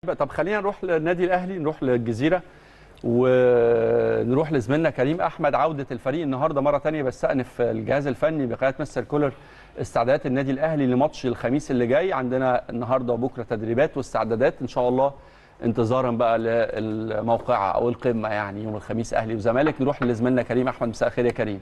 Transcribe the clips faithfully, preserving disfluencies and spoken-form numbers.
طب خلينا نروح للنادي الاهلي، نروح للجزيره ونروح لزميلنا كريم احمد. عوده الفريق النهارده مره ثانيه، بستأنف الجهاز الفني بقياده مستر كولر استعدادات النادي الاهلي لماتش الخميس اللي جاي. عندنا النهارده وبكره تدريبات واستعدادات ان شاء الله، انتظارا بقى للموقعه او القمه يعني يوم الخميس اهلي وزمالك. نروح لزميلنا كريم احمد. مساء الخير يا كريم.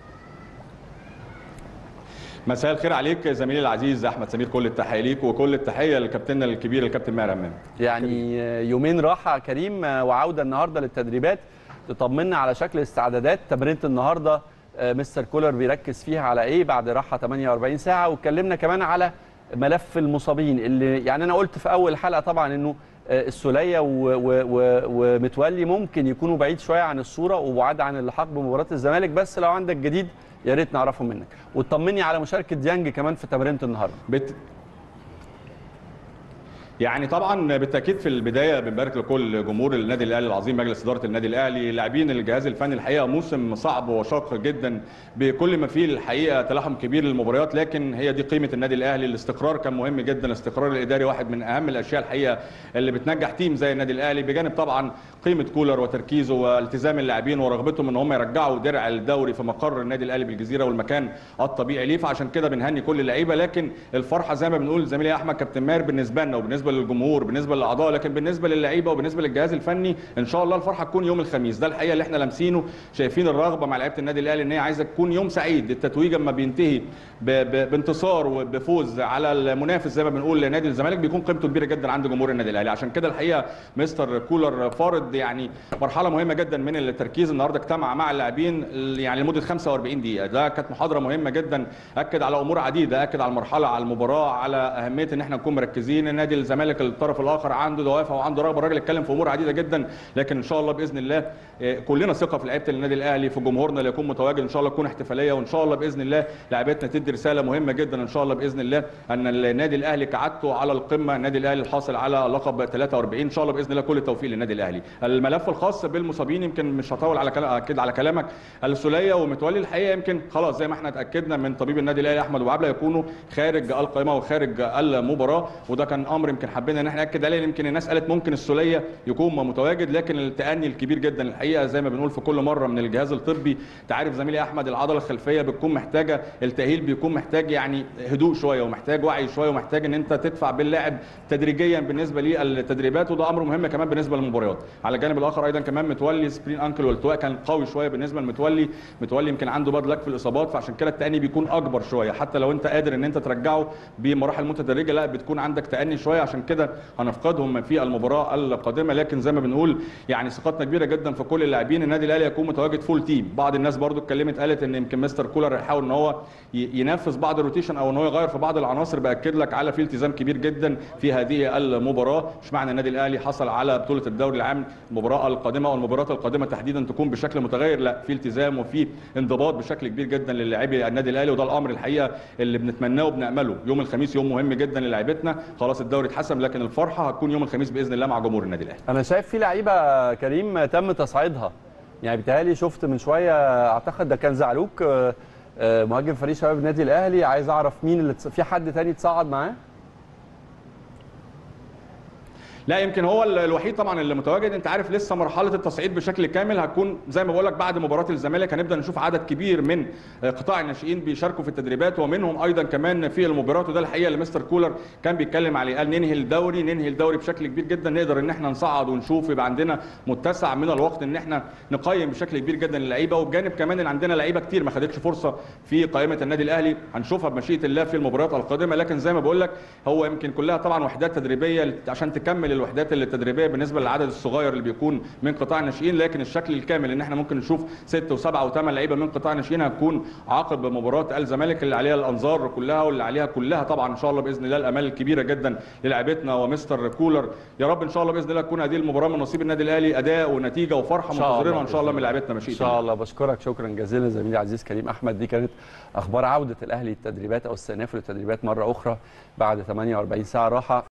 مساء الخير عليك زميلي العزيز احمد سمير، كل التحيه ليك وكل التحيه لكابتننا الكبير الكابتن ماهر امام. يعني يومين راحه كريم وعوده النهارده للتدريبات، تطمنا على شكل الاستعدادات. تمرينه النهارده مستر كولر بيركز فيها على ايه بعد راحه ثمانية وأربعين ساعه؟ واتكلمنا كمان على ملف المصابين اللي يعني انا قلت في اول حلقه طبعا انه السوليه ومتولي ممكن يكونوا بعيد شويه عن الصوره وبعاد عن اللحاق بمباراه الزمالك، بس لو عندك جديد يا ريت نعرفه منك. وتطمني على مشاركه ديانج كمان في تمرينه النهارده. بت... يعني طبعا بالتاكيد في البدايه بنبارك لكل جمهور النادي الاهلي العظيم، مجلس اداره النادي الاهلي، لاعبين الجهاز الفني. الحقيقه موسم صعب وشاق جدا بكل ما فيه الحقيقه تلاحم كبير للمباريات، لكن هي دي قيمه النادي الاهلي. الاستقرار كان مهم جدا، الاستقرار الاداري واحد من اهم الاشياء الحقيقه اللي بتنجح تيم زي النادي الاهلي، بجانب طبعا قيمه كولر وتركيزه والتزام اللاعبين ورغبتهم ان هم يرجعوا درع الدوري في مقر النادي الاهلي بالجزيره والمكان الطبيعي ليه. فعشان كده بنهني كل اللعيبه، لكن الفرحه زي ما بنقول زميلي احمد كابتن ماهر بالنسبه لنا وبالنسبه للجمهور بالنسبه للاعضاء، لكن بالنسبه للعيبه وبالنسبه للجهاز الفني ان شاء الله الفرحه تكون يوم الخميس. ده الحقيقه اللي احنا لامسينه، شايفين الرغبه مع لعيبه النادي الاهلي ان هي عايزه تكون يوم سعيد. التتويج اما بينتهي بانتصار وبفوز على المنافس زي ما بنقول لنادي الزمالك بيكون قيمته كبيره جدا عند جمهور النادي الاهلي. عشان كده الحقيقه مستر كولر فارض يعني مرحله مهمه جدا من التركيز. النهارده اجتمع مع اللاعبين يعني لمده خمسة وأربعين دقيقه، ده كانت محاضره مهمه جدا، اكد على امور عديده، اكد على المرحله، على المباراه، على اهميه ان احنا نكون مركزين. النادي الزمالك الطرف الاخر عنده دوافع وعنده رغبه، الراجل اتكلم في امور عديده جدا، لكن ان شاء الله باذن الله كلنا ثقه في لعيبه النادي الاهلي، في جمهورنا اللي يكون متواجد. ان شاء الله تكون احتفاليه، وان شاء الله باذن الله لاعبتنا تدي رساله مهمه جدا ان شاء الله باذن الله ان النادي الاهلي كعادته على القمه، النادي الاهلي الحاصل على لقب ثلاثة وأربعين ان شاء الله باذن الله كل التوفيق للنادي الاهلي. الملف الخاص بالمصابين يمكن مش هطول على كلام اكيد على كلامك. السوليه ومتولي الحقيقه يمكن خلاص زي ما احنا اتاكدنا من طبيب النادي الاهلي احمد وعبله يكونوا خارج القائمه وخارج المباراه، وده كان امر يمكن حبينا ان احنا ناكد عليه. يمكن الناس قالت ممكن السوليه يكون متواجد، لكن التأني الكبير جدا الحقيقه زي ما بنقول في كل مره من الجهاز الطبي. انت عارف زميلي احمد العضله الخلفيه بتكون محتاجه التاهيل، بيكون محتاج يعني هدوء شويه ومحتاج وعي شويه ومحتاج ان انت تدفع باللاعب تدريجيا بالنسبه للتدريبات، وده امر مهم كمان بالنسبه للمباريات. على الجانب الاخر ايضا كمان متولي سبرين انكل والتواء كان قوي شويه بالنسبه لمتولي. متولي يمكن عنده باد لك في الاصابات، فعشان كده التأني بيكون اكبر شويه، حتى لو انت قادر ان انت ترجعه بمراحل متدرجه لا بتكون عندك تأني شويه، عشان كده هنفقدهم في المباراه القادمه. لكن زي ما بنقول يعني ثقتنا كبيره جدا في كل اللاعبين. النادي الاهلي يكون متواجد فول تيم. بعض الناس برضو اتكلمت قالت ان يمكن مستر كولر يحاول ان هو ينفذ بعض الروتيشن او ان هو يغير في بعض العناصر. باكد لك على في التزام كبير جدا في هذه المباراه. مش معنى النادي الاهلي حصل على بطوله الدوري العام المباراه القادمه او المباراه القادمه تحديدا تكون بشكل متغير، لا في التزام وفي انضباط بشكل كبير جدا للاعبي النادي الاهلي، وده الامر الحقيقه اللي بنتمناه وبنامله. يوم الخميس يوم مهم جدا للاعيبتنا، خلاص الدوري اتحسم، لكن الفرحه هتكون يوم الخميس باذن الله مع جمهور النادي الاهلي. انا شايف في لعيبه كريم تم تصعيدها، يعني بيتهيألي شفت من شويه اعتقد ده كان زعلوك مهاجم فريق شباب النادي الاهلي. عايز اعرف مين اللي في حد تاني اتصعد معاه؟ لا يمكن هو الوحيد طبعا اللي متواجد. انت عارف لسه مرحله التصعيد بشكل كامل هتكون زي ما بقول لك بعد مباراه الزمالك، هنبدا نشوف عدد كبير من قطاع الناشئين بيشاركوا في التدريبات ومنهم ايضا كمان في المباريات، وده الحقيقه اللي مستر كولر كان بيتكلم عليه. قال ننهي الدوري ننهي الدوري بشكل كبير جدا، نقدر ان احنا نصعد ونشوف يبقى عندنا متسع من الوقت ان احنا نقيم بشكل كبير جدا اللعيبه، وبجانب كمان ان عندنا لعيبه كتير ما خدتش فرصه في قائمه النادي الاهلي هنشوفها بمشيئه الله في المباريات القادمه. لكن زي ما بقول لك هو يمكن كلها طبعا وحدات تدريبيه عشان تكمل الوحدات التدريبيه بالنسبه للعدد الصغير اللي بيكون من قطاع الناشئين، لكن الشكل الكامل ان احنا ممكن نشوف ستة وسبعة وثمان لعيبه من قطاع الناشئين هتكون عقب مباراه الزمالك اللي عليها الانظار كلها واللي عليها كلها طبعا ان شاء الله باذن الله الامال الكبيره جدا للاعبتنا ومستر كولر. يا رب ان شاء الله باذن الله تكون هذه المباراه من نصيب النادي الاهلي اداء ونتيجه وفرحه منتظرينها ان شاء الله من لاعبتنا مشيئه ان شاء الله. بشكرك شكرا جزيلا زميلي العزيز كريم احمد. دي كانت اخبار عوده الاهلي للتدريبات او استئناف للتدريبات مره اخرى بعد ثمانية وأربعين ساعه راحه.